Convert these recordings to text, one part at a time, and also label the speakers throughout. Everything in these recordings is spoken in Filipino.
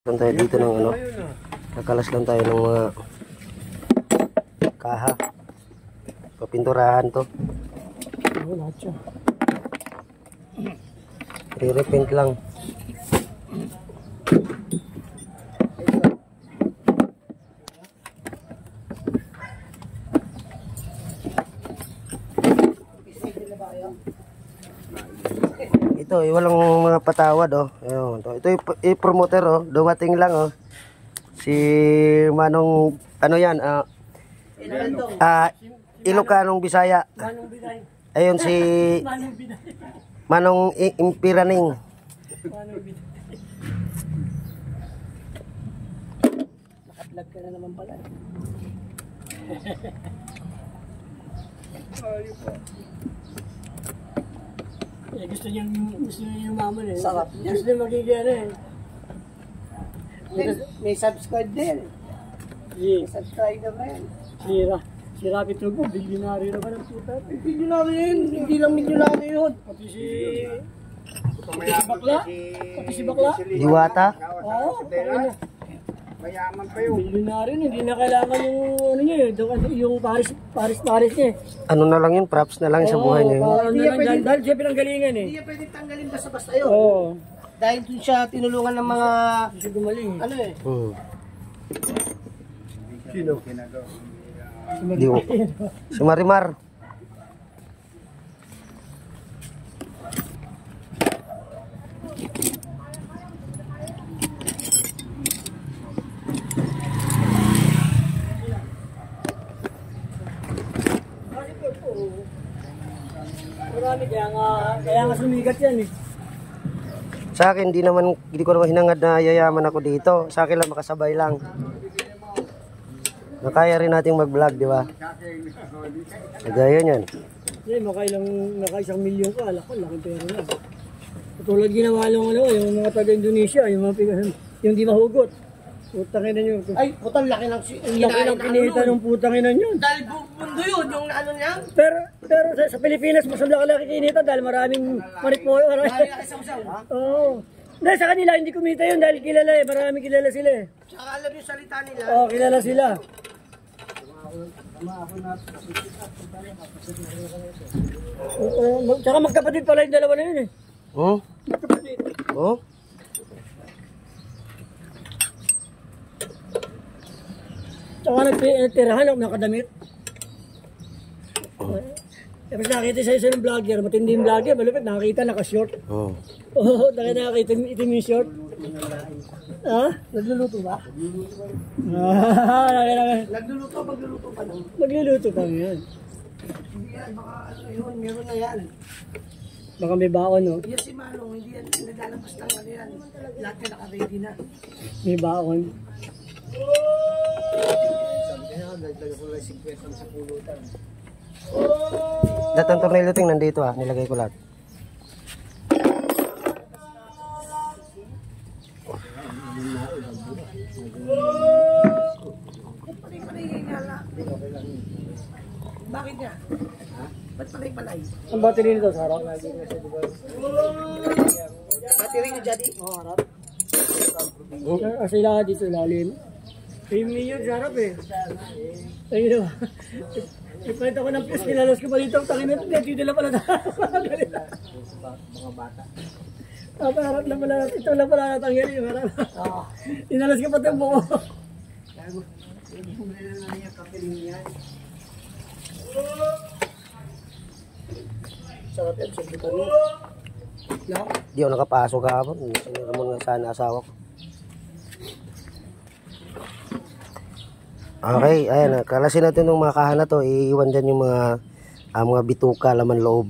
Speaker 1: Lang tayo dito ng ano, kakalas lang tayo ng mga kaha, papinturahan to, re-repaint lang. Ito, walang mga patawad oh. Ayun, ito i-promoter oh, dumating lang oh. Si Manong ano yan? Ilocanong Bisaya. Ayun si Manong Impiraning.
Speaker 2: Nakatlog ka na naman pala. Eh, gusto niya yumaman eh. Sarap niya. Gusto niya magiging eh. May subscribe din. May subscriber na yan. Si Rapi Tulpo, bilyonaryo na ba ng puta? Bilyonaryo yun. Hindi lang milyonaryo yun. Pati si Bakla. Pati si Bakla.
Speaker 1: Diwata?
Speaker 2: Oo.
Speaker 3: Mayaman pa yun.
Speaker 2: Bilyonaryo yun. Hindi na kailangan yung ano niya eh. Yung Paris niya eh.
Speaker 1: Ano na lang yun, props na lang sa buhay niya yun.
Speaker 2: Ano na lang, dahil siya pinanggalingan eh.
Speaker 3: Hindi niya pwede tanggalin basta-basta yun.
Speaker 2: Oo.
Speaker 3: Dahil dun siya tinulungan ng mga,
Speaker 2: Hindi siya gumaling eh.
Speaker 3: ano eh.
Speaker 1: Sino? Si Marimar.
Speaker 2: Marami, kaya nga sumigat yan eh.
Speaker 1: Sa akin, hindi ko naman hinangad na yayaman ako dito. Sa akin lang makasabay lang. Nakaya rin nating mag-vlog, di ba? Kagaya yan.
Speaker 2: Hindi, makaisang milyon ka, laking pera na. Katulad ginawa lang yung mga taga-Indonesia, yung di mahugot. Putangin na nyo.
Speaker 3: Ay, putang laki ng
Speaker 2: Laki ng kinita ng putangin na nyo.
Speaker 3: Dahil mundo yun, yung ano niya.
Speaker 2: Pero sa Pilipinas, mas laki kinita dahil maraming manipoyo.
Speaker 3: Dahil laki saw-saw.
Speaker 2: Oo. Dahil sa kanila, hindi kumita yun dahil kilala eh. Maraming kilala sila eh.
Speaker 3: Tsaka alam yung salita nila.
Speaker 2: Oo, kilala sila. Tsaka magkapatid pala yung dalawa na yun eh.
Speaker 1: Oh?
Speaker 2: Magkapatid.
Speaker 1: Oh?
Speaker 2: Tsaka nagtirahan ako nakadamit. Tapos nakita sa isa ng vlogger, matinding vlogger, malupit, nakakita naka-short.
Speaker 1: Oh.
Speaker 2: Oo, nakita itim yung short. Ha?
Speaker 3: Nagluluto ba? Nagluluto, magluluto pa lang.
Speaker 2: Magluluto pa yan.
Speaker 3: Hindi yan, baka ano yun, meron na yan.
Speaker 2: Baka may baon, no?
Speaker 3: Yan si Manong, hindi yan naglalabas ng ano yan. Lahat yan naka-ready na.
Speaker 2: May baon.
Speaker 1: Lahat ng tornilyo ting nandito ah, nilagay ko lahat.
Speaker 3: Bakit niya? Ba't palay-palay?
Speaker 2: Ang battery nito sa harap?
Speaker 3: Battery niya, Daddy?
Speaker 2: Oo, harap. Kasi lahat dito ilalim. 3 million sa harap eh. Ayun na ba? Ipahit ako ng plus, kinalos ko pa dito. Tangin na ito, dito lang pala na.
Speaker 3: Mga bata.
Speaker 2: Harap lang pala, ito lang pala natanggal yung harap. Inalas ko pa ito buko. Sarap yan, sabi ko rin.
Speaker 1: Di ako nakapasok kahapon. Sinira mo nga sana asawa ko. Okay, ayan. Kalasin natin ng mga kaha na to. Iiwan dyan yung mga bituka, laman loob.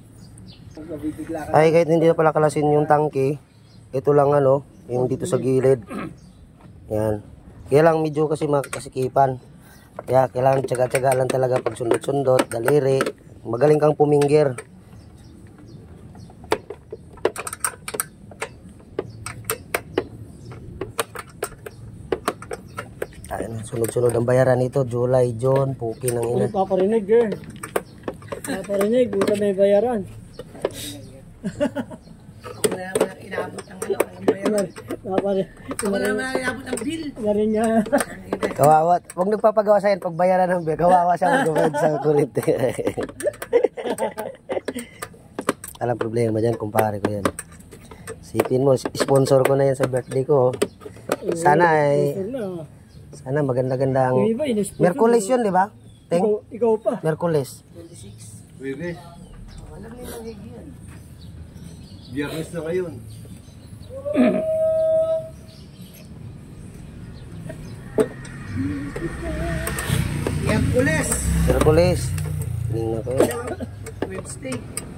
Speaker 1: Ay, kahit hindi na pala kalasin yung tangke, ito lang ano, yung dito sa gilid. Yan. Kaya lang medyo kasi makasikipan. Kaya kailangan tsaga-tsaga lang talaga pag sundot-sundot, daliri. Magaling kang puminggir. Ayan, sunod-sunod ang bayaran nito. July, June, puki ng ina.
Speaker 2: Paparinig eh. Paparinig, buta may bayaran.
Speaker 3: Ako na inaabot ng ano, ang bayaran. Ako na mayabot ang bill.
Speaker 2: Garin niya.
Speaker 1: Kawawa. Huwag nagpapagawa sa yan, pagbayaran ng bill. Kawawa siya mag-bayad sa kurente. Alam problema dyan, kumpare ko yan. Sipin mo, sponsor ko na yan sa birthday ko. Sana maganda-ganda ang... Merkulis yun, di ba?
Speaker 2: Ikaw pa.
Speaker 1: Merkulis.
Speaker 4: Pwede. Biyernes na ngayon.
Speaker 3: Miyerkules.
Speaker 1: Merkulis. Tingnan ko yun.
Speaker 3: Wednesday.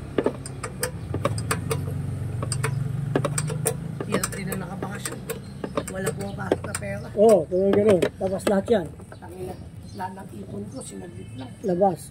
Speaker 3: Hirap din na nakabakasyon. Wala po pa na pera.
Speaker 2: Oo, gano'n. Tapos lahat yan.
Speaker 3: Lahat ng ipon ko, sinaglit lang.
Speaker 2: Labas.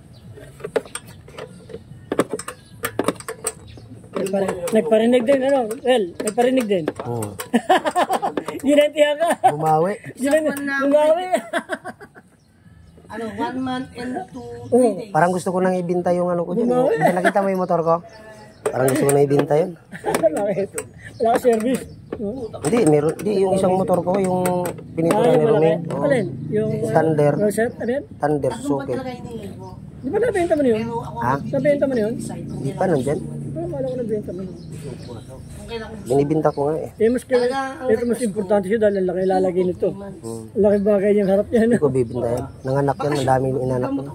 Speaker 2: Nagparinig din, ano? Well, nagparinig din.
Speaker 1: Oo.
Speaker 2: Ginantihan ka.
Speaker 1: Bumawi.
Speaker 2: Bumawi.
Speaker 3: Ano, 1 month and 3 days.
Speaker 1: Parang gusto ko nang ibinta yung ano ko dyan. Nakita mo yung motor ko? Parang gusto ko na ibinta yun.
Speaker 2: Bakit? Wala ka service.
Speaker 1: Hindi, meron. Hindi, yung isang motor ko, yung pinituran ni Rumi. Oo.
Speaker 2: Alin? Yung
Speaker 1: Thunder.
Speaker 2: Rosette, ano yan?
Speaker 1: Thunder, Suzuki.
Speaker 3: Talaga hinihingi ko.
Speaker 2: Di ba nabenta mo na yun?
Speaker 1: Ha?
Speaker 2: Nabenta mo na yun?
Speaker 1: Hindi pa nandyan.
Speaker 2: Pero akala ko nabenta mo na.
Speaker 1: Binibinta ko nga eh.
Speaker 2: Ito mas importante siya dahil ang laki lalagay nito. Ang laki bagay niyang harap niya.
Speaker 1: Hindi ko bibinta yan. Nanganak yan, ang dami yung inanak ko.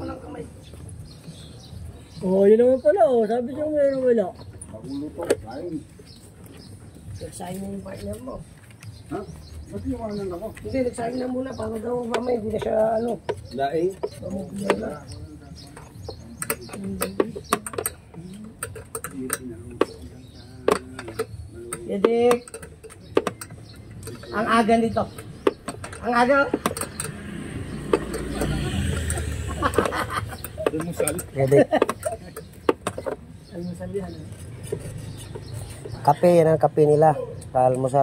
Speaker 2: Oo, yun naman pala. Oh. Sabi siya meron wala.
Speaker 3: Nagsahin na yung partner mo. Ha? Ba't iwanan ako? Hindi, nagsahin na muna. Para daw mamay, hindi na siya ano.
Speaker 4: Laing?
Speaker 3: Yedik. Ang aga nito. Ang aga.
Speaker 1: Pwede.
Speaker 2: Almusal yan.
Speaker 1: Kape, yan ang kape nila. Sa almusal.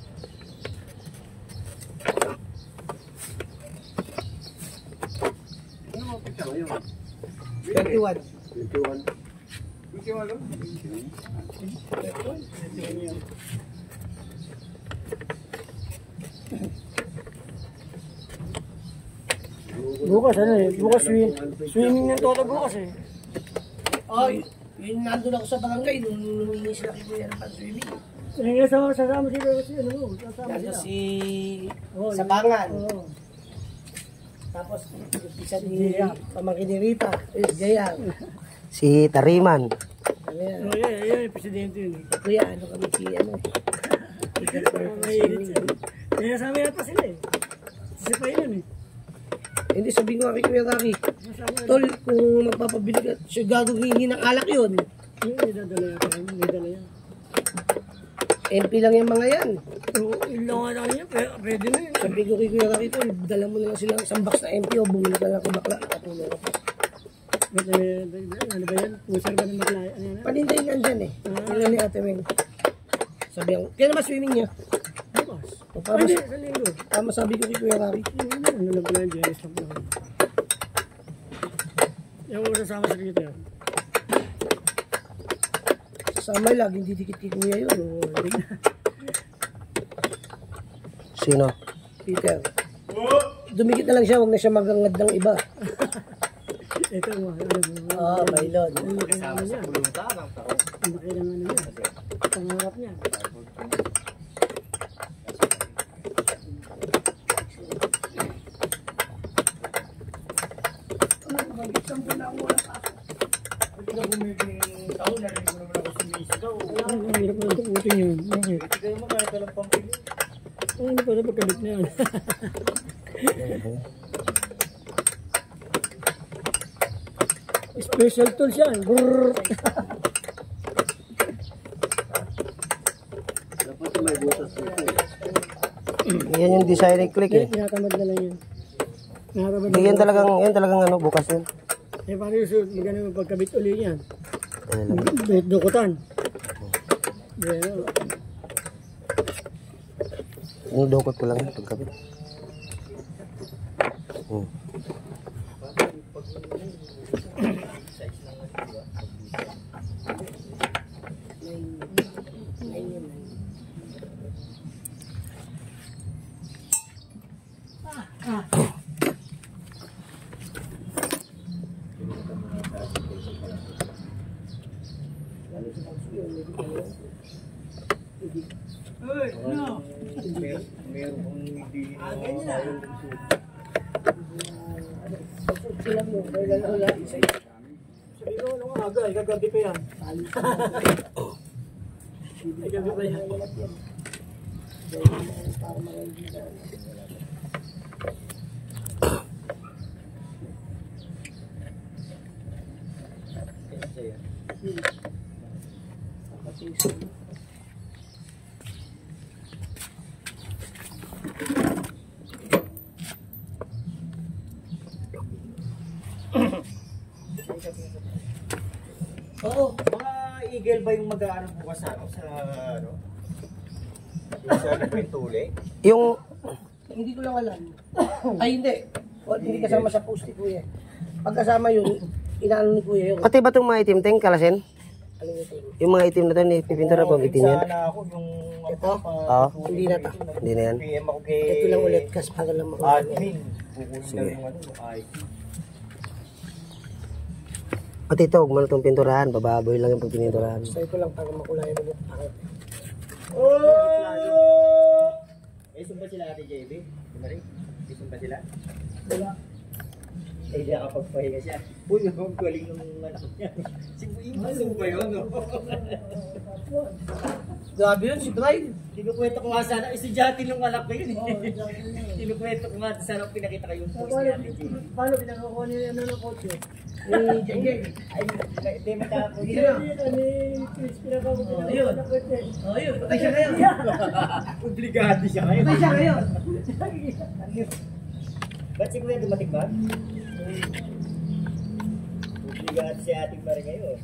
Speaker 2: Bukas ano eh. Bukas swimming ng toto bukas eh.
Speaker 3: Ay, yun nandun ako sa barangay. Nung lumingi sila kay Kuya ng pag-swimming.
Speaker 2: Ngayon sasama sila kasi ano. Sasama
Speaker 3: Nandun
Speaker 2: sila.
Speaker 3: si
Speaker 2: Oo,
Speaker 3: Sabangan.
Speaker 2: Oo.
Speaker 3: Tapos, isa ni pamangkin ni Rita. Jayang.
Speaker 1: Si Tariman.
Speaker 3: Ano yan?
Speaker 2: Oo, yan, yung presidente yun.
Speaker 3: Kuya, ano kami si ano?
Speaker 2: Kaya sabi yata sila eh. Sisipay yun eh.
Speaker 3: Hindi, sabihin ko kay Kuya Raki. Tol, kung magpapabili ka, siya gagawin ng alak yun.
Speaker 2: Yung may dadala yata. May dala yan.
Speaker 3: MP lang yung mga yan.
Speaker 2: Oo, yun lang nga lang yan. Pwede na yun.
Speaker 3: Sabi ko kay Kuya Raki, Tol, dala mo na lang silang isang box na MP o bumili ka lang ng bakla. Katulong ako.
Speaker 2: Ano ba yan? Pusar ba ng maklaya? Ano yan?
Speaker 3: Paninday nandyan eh. Ilan ni Ate Weng. Sabi ko, kaya naman swimming niya.
Speaker 2: Bukas.
Speaker 3: O, para
Speaker 2: Hindi, sa linggo.
Speaker 3: tama sabi ko kay Kuya Raki.
Speaker 2: Ano lang pala yung jealous lang pala. Yung sasama sa dito yan.
Speaker 3: Samay, laging didikit kay Kuya yun.
Speaker 2: Oo, hindi na.
Speaker 1: Sino?
Speaker 3: Peter. Dumikit na lang siya, huwag na siya magangad ng iba.
Speaker 2: Ito mo, ano mo.
Speaker 3: Oo, Bailon.
Speaker 2: Ang laki ng ano niya. Ang laki ng ano niya. Pangarap niya. Ang hirap na tukutin yun. Bakit? Ano pa na pagkabit na yan? Special tools yan. Brrrr.
Speaker 1: Yan yung design click eh.
Speaker 2: Tinatamad na lang yan. Tinatamad na
Speaker 1: Hindi, yan talagang ano, bukas yun.
Speaker 2: Eh, paano yung magano yung pagkabit uli yan?
Speaker 1: Ano lang.
Speaker 2: Dukutan. Bueno.
Speaker 1: Yung dukot ko lang yun, pagkabit.
Speaker 2: Uy, no.
Speaker 4: Meron kong hindi
Speaker 3: Ganyan na. Sila mo, kaya wala isa.
Speaker 2: Sabi ko, ano nga aga, gagabi pa yan. Ay, gabi pa yan.
Speaker 5: Oo, mga eagle ba yung mag-aano bukas sa ano? Yung sa nagpintuli?
Speaker 1: Yung,
Speaker 3: Hindi ko lang alam. Ay, hindi. O, hindi kasama sa post ni Kuya. Pag kasama yun, inaano ni Kuya yun.
Speaker 1: pati ba itong mga itim teng kalasin?
Speaker 3: Ano yung thing?
Speaker 1: Yung mga itim na to, ni pipintura po, itim yan.
Speaker 5: Sana ako yung...
Speaker 3: Ito?
Speaker 1: Oo.
Speaker 3: Hindi na to.
Speaker 1: Hindi na yan.
Speaker 5: PM ako kay...
Speaker 3: Ito lang ulit, kas para lang makuha.
Speaker 5: Admin. Kukunin
Speaker 1: Sige.
Speaker 5: lang yung ano, yung ID.
Speaker 1: Pati ito, huwag mo na itong pinturahan. Bababoy lang yung pagpininturahan.
Speaker 3: So ito lang para makulayan ulit. Bakit?
Speaker 5: Oh! Eh, sumpa sila Ate JB? Kumari? Eh, sumpa sila?
Speaker 3: Wala.
Speaker 5: Eh, di nakapagpahinga siya. Uy, ang galing ng anak niya. Sumpa yun, no?
Speaker 3: Grabe yun, si Brian.
Speaker 5: Kinukwento ko nga sana, estudyante ng anak ko yun eh. Kinukwento ko nga sana pinakita kayo yung post ni Ate JB.
Speaker 2: Paano pinakakuha niya yung ano ng kotse?
Speaker 3: Ni Jengge.
Speaker 5: Ay, hindi matapos.
Speaker 2: Ni Chris, pinakakuha ko
Speaker 3: Ayun.
Speaker 2: ng kotse.
Speaker 3: Oh, yun. Patay siya ngayon.
Speaker 5: Obligado siya ngayon.
Speaker 3: Patay siya ngayon.
Speaker 5: Ba't si Kuya dumating ba? Obligado si Ate Marie ngayon.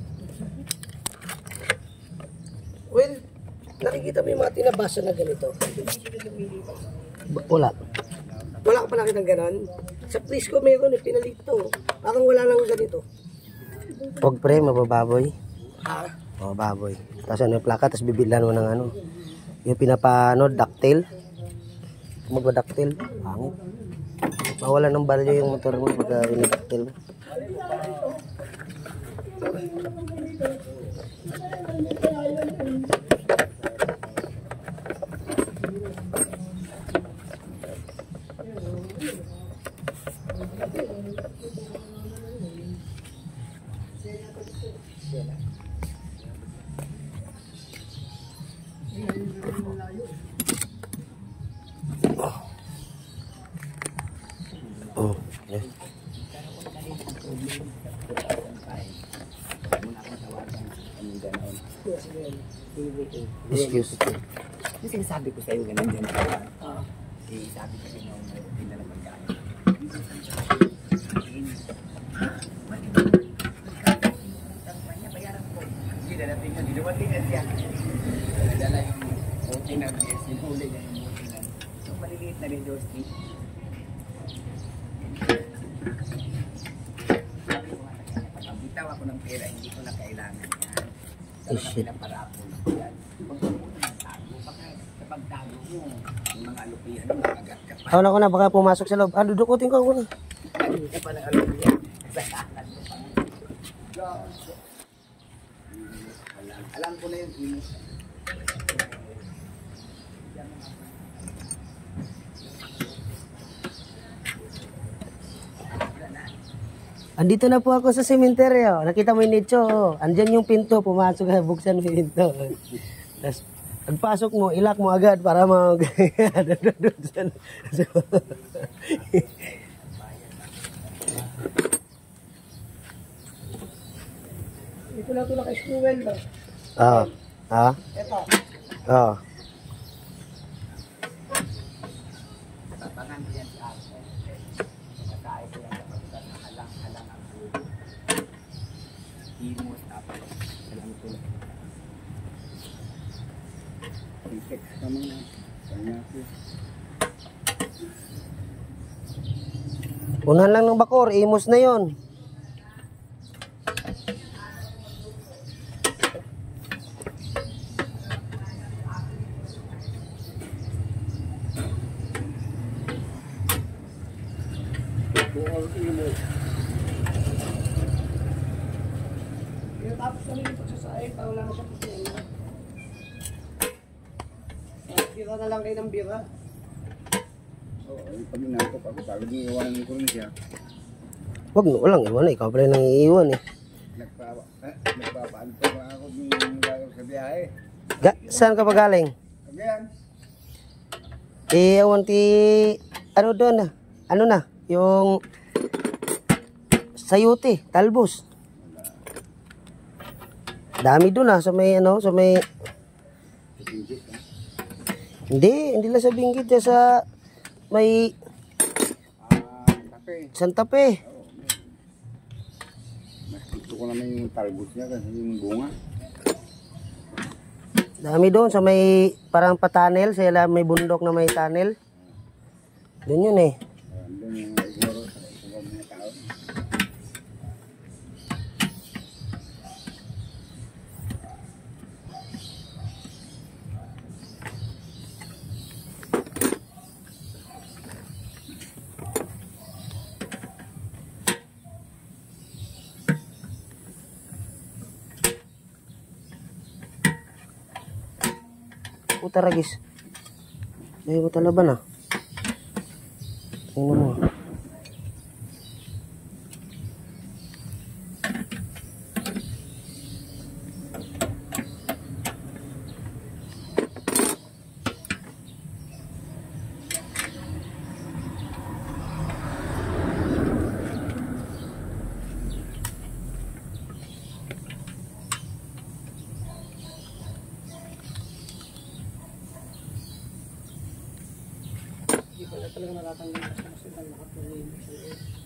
Speaker 3: Well, nakikita mo yung mga tinabasa na ganito.
Speaker 1: Wala.
Speaker 3: Wala ka pa nakitang ganon? Sa Prisco meron eh, pinalito. Parang wala lang ganito.
Speaker 1: Huwag pre, mabababoy.
Speaker 3: Ha?
Speaker 1: Mababoy. Tapos ano yung plaka, tapos bibilan mo ng ano. Yung pinapano, ducktail. Magpa-ducktail. Pangit. Mawala ng balyo yung motor mo pagka ducktail mo. Oh, yeah. Excuse.
Speaker 5: Yung sinasabi ko sa'yo, ganun din. Eh, sabi ko sa'yo, hindi na naman kaya. Hindi na natin yun, dinumating na siya. Dala yung okay na, sinuli na yung okay na. So, maliliit na rin, Josti. Sabi ko nga, pag-bitaw ako ng pera, hindi ko na kailangan yan. Talagang
Speaker 1: shit.
Speaker 5: pinaparapol ako yan. Kapag tago mo, yung mga alupihan, magagat ka pa.
Speaker 1: Ako na, baka pumasok sa loob. Dudukutin ko ako na.
Speaker 5: Hindi ka pa ng alupihan. Sa kanan mo pa. Alam ko na yung inis.
Speaker 1: Andito na po ako sa sementeryo. Nakita mo yung nicho. Andyan yung pinto. Pumasok ka, buksan mo yung pinto. Tapos, pagpasok mo, ilak mo agad para mag...
Speaker 3: Hindi ko lang ito naka-school ba?
Speaker 1: Ah. Ah?
Speaker 3: Ito.
Speaker 1: Ah.
Speaker 5: Tatangan ko yan sa ako. Matay ko yan kapag halang-halang ang bulo. Himos tapos. Alam ko. Itek sa mga pangyapi.
Speaker 1: Unahan lang ng bakor. Imos na yon.
Speaker 3: Yung tapos na rin yung pagsasayang, para wala na siya pustiyan. Bira na lang kayo ng bira.
Speaker 5: Oo, pag inantok ako, pagod yung iwanan ko rin siya.
Speaker 1: Wag no, walang iwan. Ikaw pala nang iiwan eh.
Speaker 5: Nagpapaanto pa ako yung gayo sa biyahe.
Speaker 1: Saan ka pa galing?
Speaker 5: Again,
Speaker 1: Awan ti... Ano doon na? Ano na? Yung... Sayuti, talbos. Dami doon sa may ano, sa may... Hindi lang sa Binggit, sa may
Speaker 5: kape.
Speaker 1: Santa Fe.
Speaker 5: Mas gusto ko naman yung talbos niya kasi yung bunga.
Speaker 1: Dami doon sa may parang pa-tunnel, sa may bundok na may tunnel. Doon yun eh.
Speaker 5: Doon yung siguro sa mga tao.
Speaker 1: Puta ragis. Ay, puta laban ah. Tingnan mo.
Speaker 3: Hindi ko na talaga natatanggal kasi nakatuloy mo siya.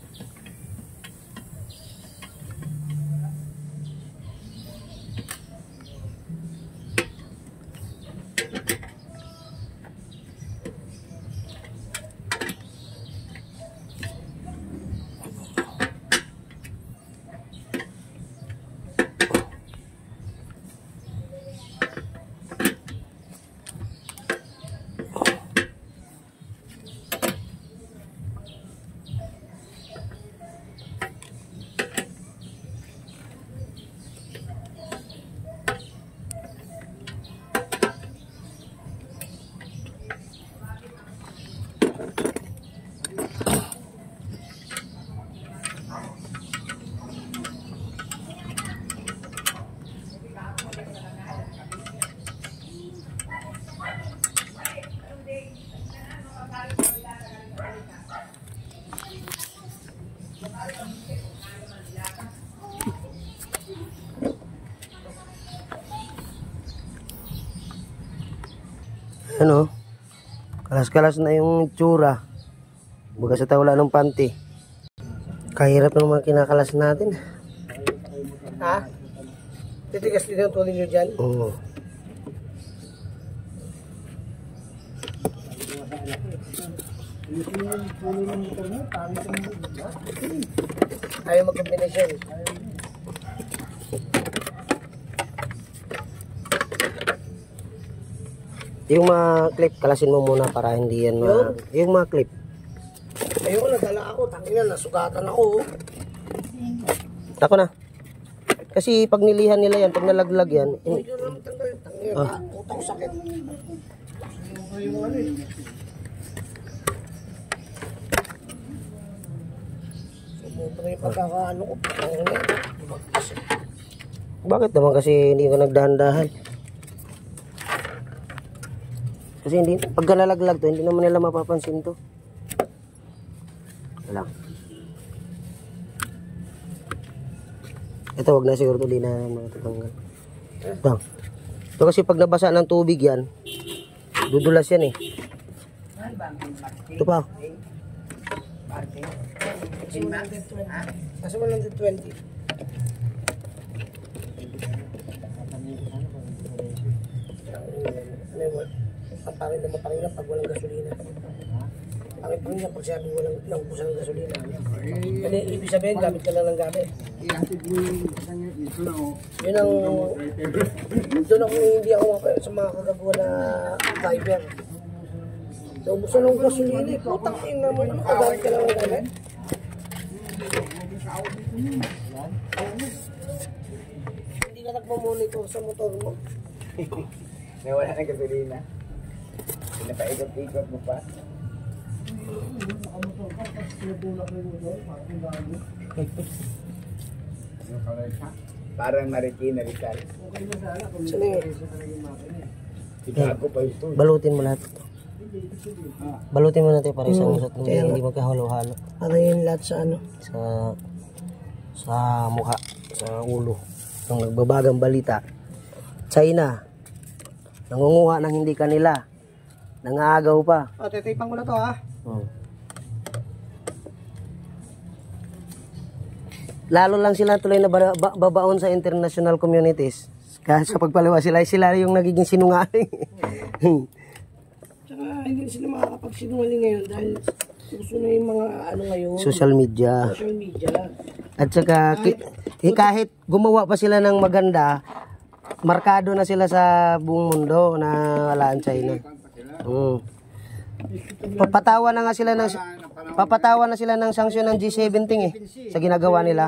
Speaker 1: Ano? Kalas-kalas na yung tsura. Baga sa tawala ng panty. Kahirap ng mga kinakalas natin.
Speaker 3: Ha? Titigas din ang tuloy nyo dyan?
Speaker 1: Oo.
Speaker 3: Ayaw mag-combination.
Speaker 1: Yung mga clip, kalasin mo muna para hindi yan yung mga clip.
Speaker 3: Ayoko, nadala ako. Tangina, nasugatan ako.
Speaker 1: Ako na. Kasi pag nilihan nila yan, pag nalaglag yan,
Speaker 3: Hindi ko naman tanggal. Tangina, utang sakit. Yung ano eh. Sumutra yung pagkakaano ko. Tangina, magkas.
Speaker 1: bakit naman kasi hindi ka nagdahan-dahan? Kasi hindi, pag nalaglag to, hindi naman nila mapapansin to. Wala. Ito, wag na siguro to, di na matatanggal. Ito. Ito kasi pag nabasa ng tubig yan, dudulas yan eh. Ito pa.
Speaker 3: Kasi 120. Pangit na mapangit na pag walang gasolina. Pangit po niya pag sabi walang naubusan ng gasolina. Kasi ibig sabihin, gamit ka lang ng gamit.
Speaker 5: Ihatid mo yung kanya dito na o.
Speaker 3: Yun ang... Doon ako hindi ako sa mga kagagawa na driver. Naubusan ng gasolina. Putang ina mo. Ano ka gamit ka lang ng gamit? Hindi ka nagmamonitor sa motor mo.
Speaker 5: Nawala ng gasolina. Pinapaikot-ikot mo pa. Parang Marikina Rizal.
Speaker 3: Sino yun?
Speaker 5: Itago pa ito.
Speaker 1: Balutin mo lahat. Balutin mo natin para isang usot. Hindi magkahalo-halo.
Speaker 3: Ano yun lahat sa ano?
Speaker 1: Sa mukha, sa ulo. Ang nagbabagang balita. China, nangunguha ng hindi kanila. Nangaagaw pa.
Speaker 3: Tetipang ko na to ha.
Speaker 1: Lalo lang sila tuloy na babaon sa international communities. Kasi sa pagpaliwa sila yung nagiging sinungaling.
Speaker 3: Tsaka hindi sila makakapagsinungaling ngayon dahil uso na yung mga ano ngayon.
Speaker 1: Social media.
Speaker 3: Social media.
Speaker 1: At saka kahit gumawa pa sila ng maganda, markado na sila sa buong mundo na wala ang China. Papatawa na sila ng sanksyon ng G17 sa ginagawa nila.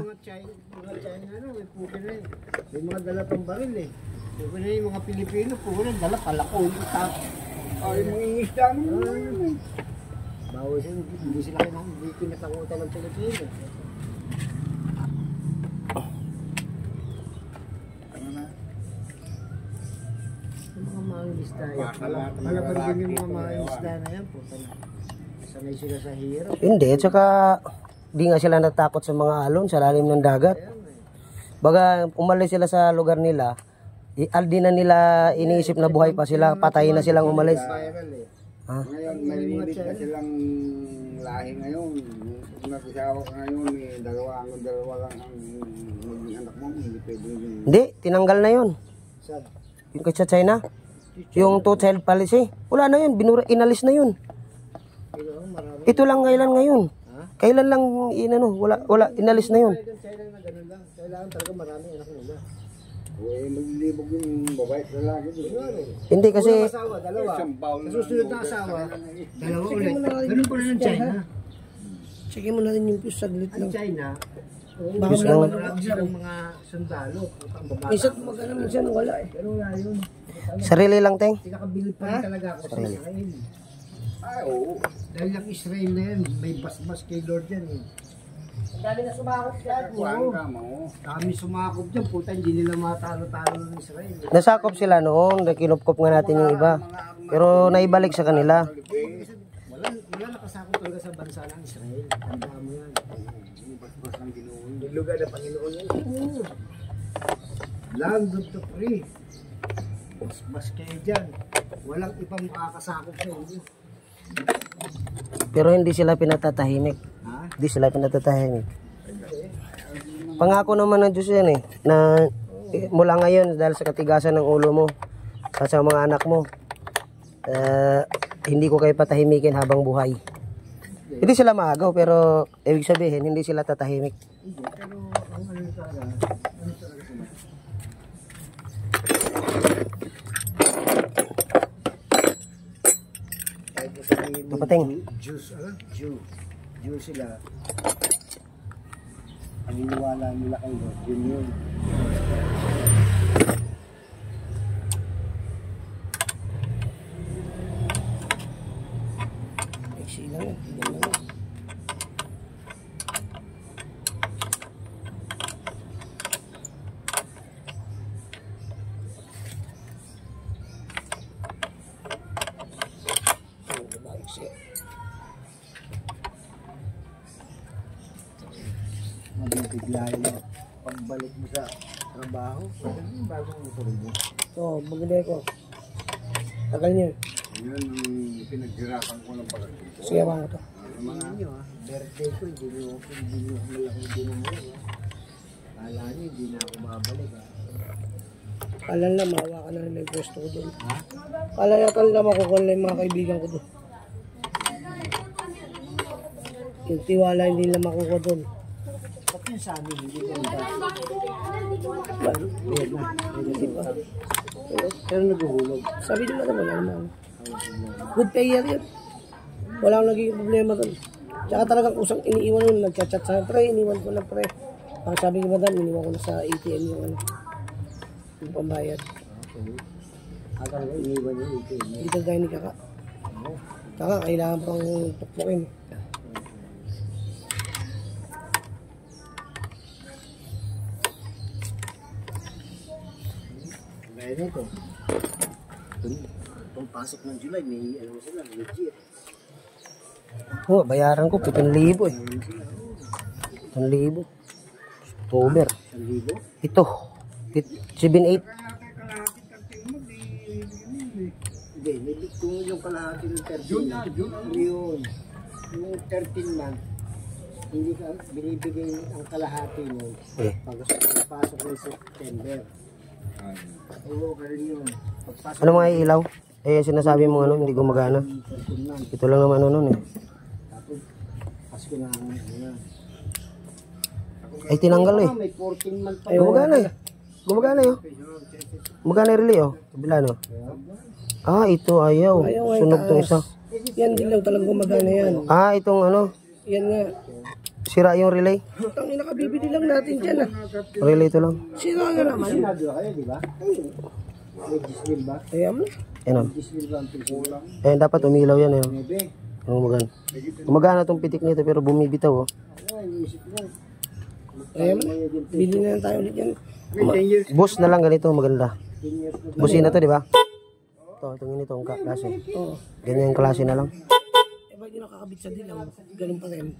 Speaker 3: May mga dala pang baril eh. Yung na yung mga Pilipino, puro dala palako.
Speaker 5: Ay, mga isda mo.
Speaker 3: Bawal sila, hindi sila hindi kinatakutan ng Pilipino. Yung mga mangisda yan. Malaban din yung mga mangisda na yan. Sanay sila sa hirap.
Speaker 1: Hindi, at saka di nga sila natakot sa mga alon sa lalim ng dagat. Baga umalis sila sa lugar nila, di na nila iniisip na buhay pa sila, patay na silang umalis.
Speaker 5: Ngayon, maliliit na silang lahi ngayon. Kung nagsasawa ka ngayon, dalawa lang ang maging anak mo, hindi pwede yun.
Speaker 1: Hindi, tinanggal na yun. Yung kay sa China, yung two-child policy, wala na yun, inalis na yun. Ito lang kailan ngayon. Kailan lang wala inalis na yun.
Speaker 3: Kailangan talaga maraming anak nila.
Speaker 5: Maglilibog yung babae at lalaki.
Speaker 1: Hindi kasi
Speaker 3: Asawa, dalawa. Sa susunod na asawa, dalawa ulit. Ganun po rin ng China. Sige mo na rin yung fuse saglit lang. China, baka marami silang mga sundalo. Isa't magana minsan wala eh. Pero wala yun.
Speaker 1: sarili lang, Teng.
Speaker 3: Pinakabilib pa rin talaga ako sa Israel.
Speaker 5: Ay, oo.
Speaker 3: Dahil ang Israel na yan, may basbas kay Lord yan eh. Ang dami na sumakot dyan.
Speaker 5: Kuhaan ka mo.
Speaker 3: Dami sumakot dyan. Puta, hindi nila matalo-talo ng Israel.
Speaker 1: Nasakop sila noon, kinupkop nga natin yung iba. Pero naibalik sa kanila.
Speaker 3: Wala nakasakot talaga sa bansa ng Israel. Tanda mo yan.
Speaker 5: Basbas ng Ginoon. Yung lugar na Panginoon yan.
Speaker 3: Land of the free. Basbas kayo dyan. Walang ibang makakasakot sa inyo.
Speaker 1: Pero hindi sila pinatatahimik. Hindi sila pinatatahimik. Pangako naman ng Diyos yan na mula ngayon dahil sa katigasan ng ulo mo at sa mga anak mo, hindi ko kayo patahimikin habang buhay. Hindi sila maagaw pero ibig sabihin hindi sila tatahimik.
Speaker 3: Pero ang ano talaga sila? Kahit mo sabihin mo
Speaker 1: Tupating.
Speaker 3: Jew sila. Ang iniwala nila kay Lord, yun. Sila yun. Mabibiglayin mo. Pagbalik mo sa trabaho, bagong motor mo. Oo, maganda ko. Tagal niyo.
Speaker 5: Yun ang pinaghirapan ko ng pagkakita.
Speaker 3: Sige, bang ito.
Speaker 5: Mga
Speaker 3: Niyo birthday ko, hindi niyo malaki dinahal. Kala niyo, hindi na ako babalik. Kala na, mahawa ka na may pwesto ko doon. Kala na makukuha na yung mga kaibigan ko doon. Yung tiwala hindi nila makukuha doon. Pati yung sabi, hindi ko pero naguhulog. Sabi nila naman, good payer yun. Walang naging problema doon. Tsaka talagang kusang iniiwan yun, nagchat-chat sa akin, pre, iniwan ko na pre. Ang sabi ko madam, iniwan ko na sa ATM yung ano, yung pambayad.
Speaker 4: Akala ko iniwan yung ito.
Speaker 3: Dito tayo ni Kaka. Kaka, kailangan pang tukpukin.
Speaker 4: Gaya nito. Kung pasok ng July, may ano sila, legit.
Speaker 1: Oh, bayaran ko 7,000 eh. 7,000. October.
Speaker 4: 1,000?
Speaker 1: Ito. 7,800.
Speaker 4: Hindi, kung yung kalahati ng 13 yun. Yung 13 month, hindi ka binibigay ang kalahati mo
Speaker 1: Eh.
Speaker 4: pagpasok ng September. Oo, ganun yun. Pagpasok
Speaker 1: Ano mga ilaw? Eh, sinasabi mo ano, hindi gumagana.
Speaker 4: ng 13 month,
Speaker 1: Ito lang naman ano nun eh.
Speaker 4: tapos pasko na ang ano na.
Speaker 1: Ay, tinanggal eh.
Speaker 4: May 14 month pa.
Speaker 1: Gumagana eh. Gumagana yun. Gumagana yung relay oh. Kabila no. Ah, ito ayaw. Sunog tong isa.
Speaker 3: Yan din lang talagang gumagana yan.
Speaker 1: Ah, itong ano.
Speaker 3: Yan nga.
Speaker 1: Sira yung relay.
Speaker 3: Ang nakabibili lang natin dyan ah.
Speaker 1: Relay ito lang.
Speaker 3: Sira nga naman.
Speaker 4: Sinado kayo, di ba? May gisbil ba?
Speaker 3: Ayan mo.
Speaker 1: Yan oh.
Speaker 4: Gisbil ba ang pinsulang?
Speaker 1: Eh, dapat umilaw yan eh.
Speaker 4: Nebe.
Speaker 1: Gumagana. Gumagana tong pitik nito pero bumibitaw oh.
Speaker 4: Ay, inisip mo.
Speaker 3: Ayan mo. Bili na lang tayo ulit yan.
Speaker 1: Bus na lang ganito maganda.
Speaker 4: 10 years na.
Speaker 1: Busina to, di ba? Ito, itong ganito, ang klase.
Speaker 3: Oo.
Speaker 1: Ganyan yung klase na lang.
Speaker 3: Eh, ba't yung nakakabit sa dilaw? Ganun pa rin.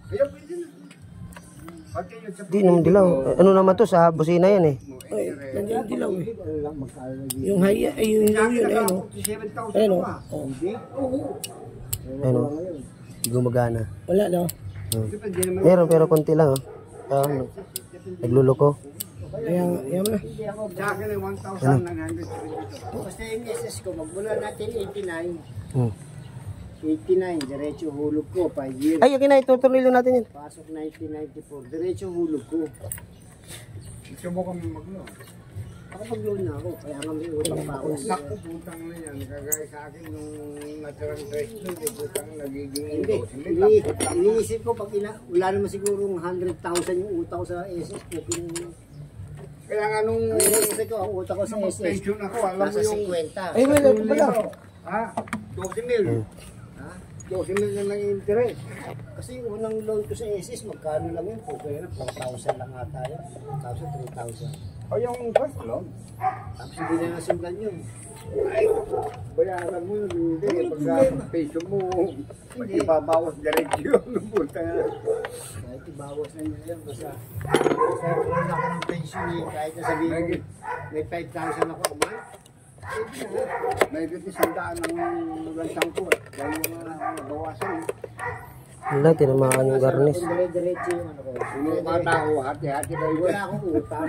Speaker 1: Di naman dilaw. Ano naman to sa busina yan eh.
Speaker 3: Ay, nandiyan yung dilaw eh.
Speaker 4: Ano lang, magkano na dito?
Speaker 3: Yung high, ay yung ilaw yun, ayun o. Ayun o. Oh.
Speaker 1: Ano? Di gumagana.
Speaker 3: Wala no?
Speaker 1: Meron pero konti lang oh. Ano? Nagluloko.
Speaker 3: Ayan mo na.
Speaker 5: Sa akin ay 1,900.
Speaker 4: Basta yung SS ko, magmula natin 89.
Speaker 1: Hmm.
Speaker 4: 89, diretso hulog ko, 5 years.
Speaker 1: Ay, okay na, itutornilyo natin yan.
Speaker 4: Pasok 1994, diretso hulog ko.
Speaker 5: Gusto mo kami maglo.
Speaker 4: Ako pag-loan na ako, kaya nga may utang pa ako.
Speaker 5: Sakto putang na yan. Kagaya sa akin nung natirang dress doon, putang nagiging
Speaker 4: Hindi, iniisip ko pag wala naman siguro 100,000 yung utang ko sa SS ko.
Speaker 5: Kaya nga nung
Speaker 4: Ang iniisip ko, ang utang ko sa SS,
Speaker 5: pension ako, alam mo
Speaker 4: nasa
Speaker 5: yung
Speaker 4: 50.
Speaker 3: Ay, wala ko pala.
Speaker 5: ha? 12,000.
Speaker 4: Ha?
Speaker 5: 12,000 na lang yung interest.
Speaker 4: Kasi yung unang loan ko sa SS, magkano lang yun? Kaya na, 4,000 lang ata yun. 1,000, 3,000.
Speaker 5: O yung first loan,
Speaker 4: Tapos hindi na nasundan yun.
Speaker 5: ay, bayaran mo yun. Hindi, pagka pension mo, pag ibabawas diretso yun. Puta nga.
Speaker 4: Kahit ibawas na nila yun, basta wala ako ng pension eh. Kahit na sabihin ko, may 5,000 ako kumain.
Speaker 5: May isang ng lansang ko. Dahil yung mga bawasan.
Speaker 1: Wala, tinamaan yung garnish.
Speaker 4: Kung dire-diretso yung ano ko.
Speaker 5: Yung mga tao, hati-hati na yun.
Speaker 4: Wala akong utang.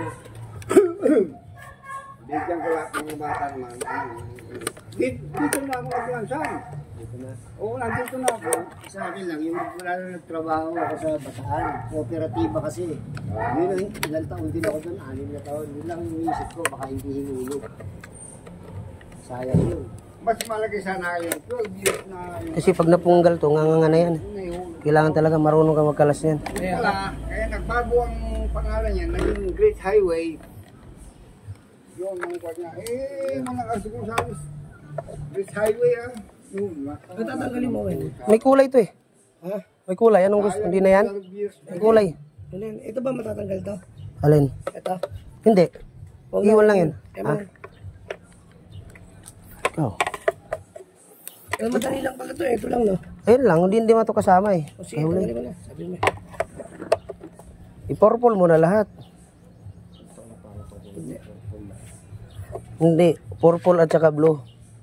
Speaker 5: Bigyan ko lahat ng mga bata naman. Dito na ako naglansan.
Speaker 4: Dito na.
Speaker 5: Oo, nandito na ako.
Speaker 4: Sa akin lang, yung wala na nagtrabaho ako sa Bataan. Kooperatiba kasi. Yun ang ilang taon din ako doon, 6 na taon. Yun lang yung inisip ko, baka hindi hinulog. Sayang yun.
Speaker 5: Mas malaki sana yung 12 years na yung
Speaker 1: Kasi pag napunggal to, nganga na yan. Kailangan talaga marunong ka magkalas yan.
Speaker 5: wala. Kaya nagbago ang pangalan niya, naging Great Highway. Yun, mga kwa niya. Mga kasiguro sa akin, Great Highway ah. Yun,
Speaker 3: Natatanggalin mo eh.
Speaker 1: May kulay to eh.
Speaker 3: Ha?
Speaker 1: May kulay. Anong gusto? Hindi na yan?
Speaker 5: 12 years.
Speaker 1: May kulay.
Speaker 3: Ano yan? Ito ba matatanggal to?
Speaker 1: Alin?
Speaker 3: Ito?
Speaker 1: Hindi. Iwan lang yan.
Speaker 3: Eh,
Speaker 1: Ha? Oh.
Speaker 3: madali lang pala to eh. Ito lang no?
Speaker 1: Ayun lang. Hindi mo ito kasama eh.
Speaker 3: O sige, tanggalin mo na. Sabi mo.
Speaker 1: I-purple mo na lahat. Hindi. Purple at saka blue.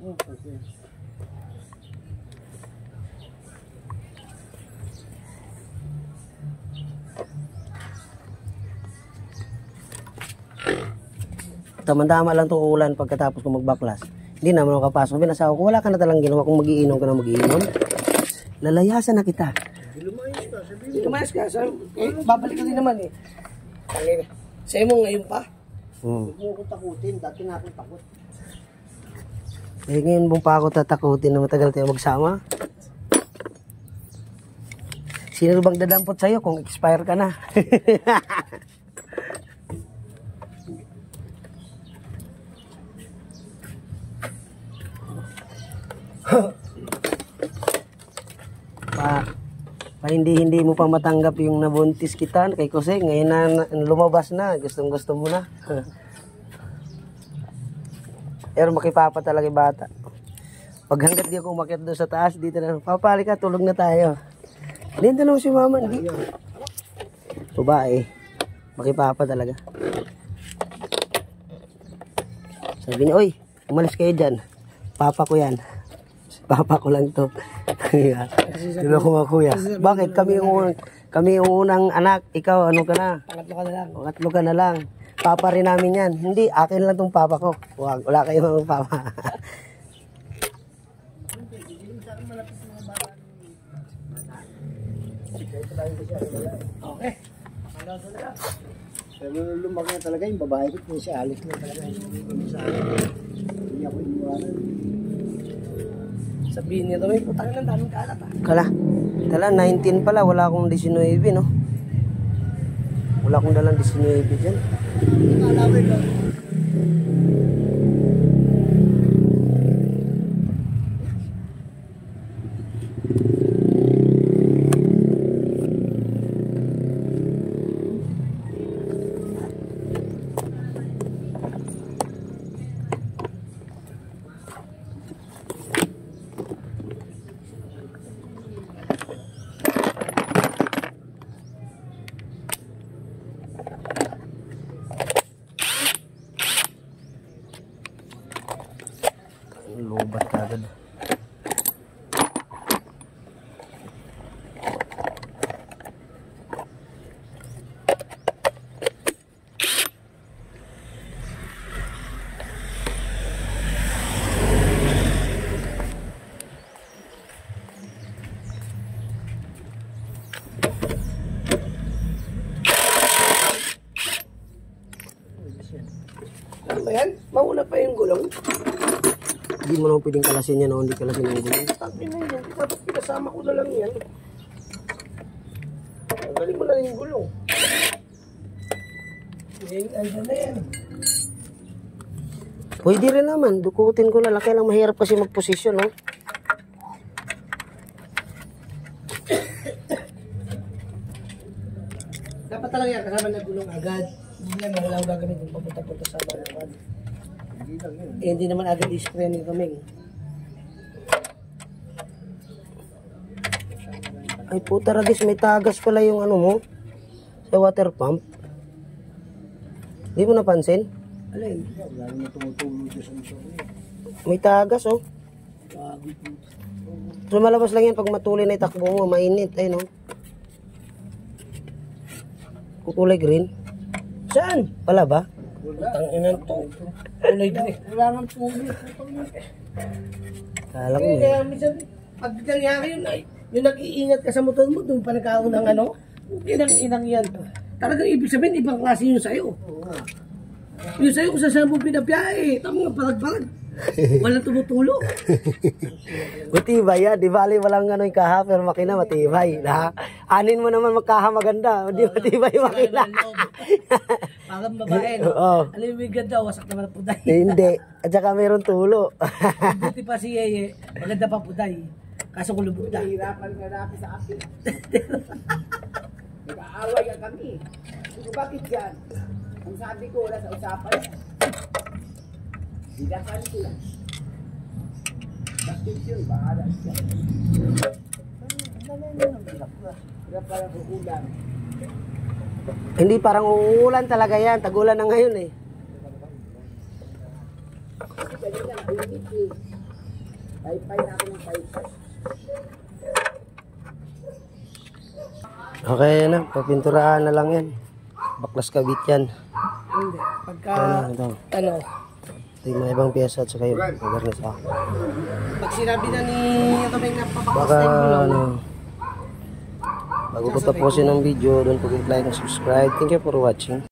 Speaker 1: Tama-tama lang itong ulan pagkatapos ko magbaklas. Hindi naman ako kapasok. Binasawa ko, wala ka na talang ginawa kung magiinom ka na magiinom. Lalayasan na kita.
Speaker 3: Lumayas ka. Babalik ka din naman eh. Sa mo ngayon pa?
Speaker 1: Hmm.
Speaker 4: Huwag mo ko takutin, dati na akong takot.
Speaker 1: Eh ngayon mo pa ako tatakutin na matagal tayo magsama. Sino bang dadampot sa'yo kung expire ka na? hindi mo pa matanggap yung nabuntis kita kay Jose, ngayon na lumabas na, gustong gusto mo na. Pero makipapa talaga yung bata. Pag hanggat di ako umakyat doon sa taas, dito na, papali ka, tulog na tayo. Dito na si mama, hindi. Babae, makipapa talaga. Sabi niya, oy, umalis kayo dyan. Papa ko yan. Papa ko lang to. Sino ko mga kuya? Bakit? Kami yung unang anak. Ikaw, ano ka na?
Speaker 2: Pangatlo ka na lang.
Speaker 1: Pangatlo ka na lang. Papa rin namin yan. Hindi, akin lang tong papa ko. Wala kayo mga papa.
Speaker 2: Okay.
Speaker 4: Pero lumaki na talaga yung babae ko, kung si Alex na talaga yung sa akin. Hindi ako iniwanan.
Speaker 2: Sabihin niya daw, putang ng daming kalat ah.
Speaker 1: Tala, 19 pala. Wala akong 19, no? Wala akong dalang 19 dyan.
Speaker 2: Kalawin lang.
Speaker 1: Lobat kagad.
Speaker 2: Ano ba yan? Mauna pa yung gulong.
Speaker 1: Hindi mo naman pwedeng kalasin yan o hindi kalasin ang gulong.
Speaker 2: Sabi na yun, dapat pinasama ko na lang yan. Galing mo na yung gulong. Andyan na yan.
Speaker 1: Pwede rin naman. Dukutin ko na lang. Kaya lang mahirap kasi magposisyon, no?
Speaker 2: Dapat talaga yan, kasama na gulong agad. Hindi naman wala akong gagamitin papunta-punta sa balawan. Eh, hindi naman agad i-spray ni kaming.
Speaker 1: Ay puta ragis, may tagas pala yung ano mo. Sa water pump. Hindi mo napansin?
Speaker 2: Alin?
Speaker 4: Wala naman tumutulog sa sensor niya.
Speaker 1: May tagas, oh. So malabas lang yan pag matuloy na itakbo mo, mainit. Ay, no? Kulay green.
Speaker 2: Saan?
Speaker 1: Wala ba?
Speaker 2: Ang inan to. Kulay din eh. Wala nang tuloy.
Speaker 1: Kala ko
Speaker 2: Kaya minsan, pag nangyari yun, ay, yung nag-iingat ka sa motor mo, doon pa nagkaroon ng ano, inang yan. Talagang ibig sabihin, ibang klase yun sa'yo. Yung sa'yo, kung saan mo pinabiyahe, tama nga, parag-parag. Walang tumutulo.
Speaker 1: matibay yan. Di bali walang ano yung kaha, pero makina matibay. Anin mo naman magkaha maganda. Hindi matibay makina.
Speaker 2: Parang babae, no?
Speaker 1: Oo.
Speaker 2: Alam mo yung ganda, wasak naman ang puday.
Speaker 1: Hindi. At saka mayroon tulo.
Speaker 2: Buti pa si Yeye, maganda pa puday. Kaso kung lubog na.
Speaker 3: Hirapan nga natin sa akin. Nag-aaway ang kami. So, bakit yan? Ang sabi ko, wala sa usapan. Didakan sila. Bakit yun? Bahala siya. Hirap pala kung ulan.
Speaker 1: Hindi, parang uulan talaga yan. Tagulan na ngayon eh.
Speaker 3: Kanina, nainit eh. Paypay na ako ng paypay.
Speaker 1: Okay na, papinturahan na lang yan. Baklas kabit yan.
Speaker 2: Hindi. Pagka,
Speaker 1: Ito.
Speaker 2: ano,
Speaker 1: Ito yung mga ibang pyesa at saka yung magarnis ako.
Speaker 2: pag sinabi na ni Kaming na papakos
Speaker 1: Baka
Speaker 2: na yung gulong,
Speaker 1: ano, bago ko tapusin ang video, don't forget to like and subscribe. Thank you for watching.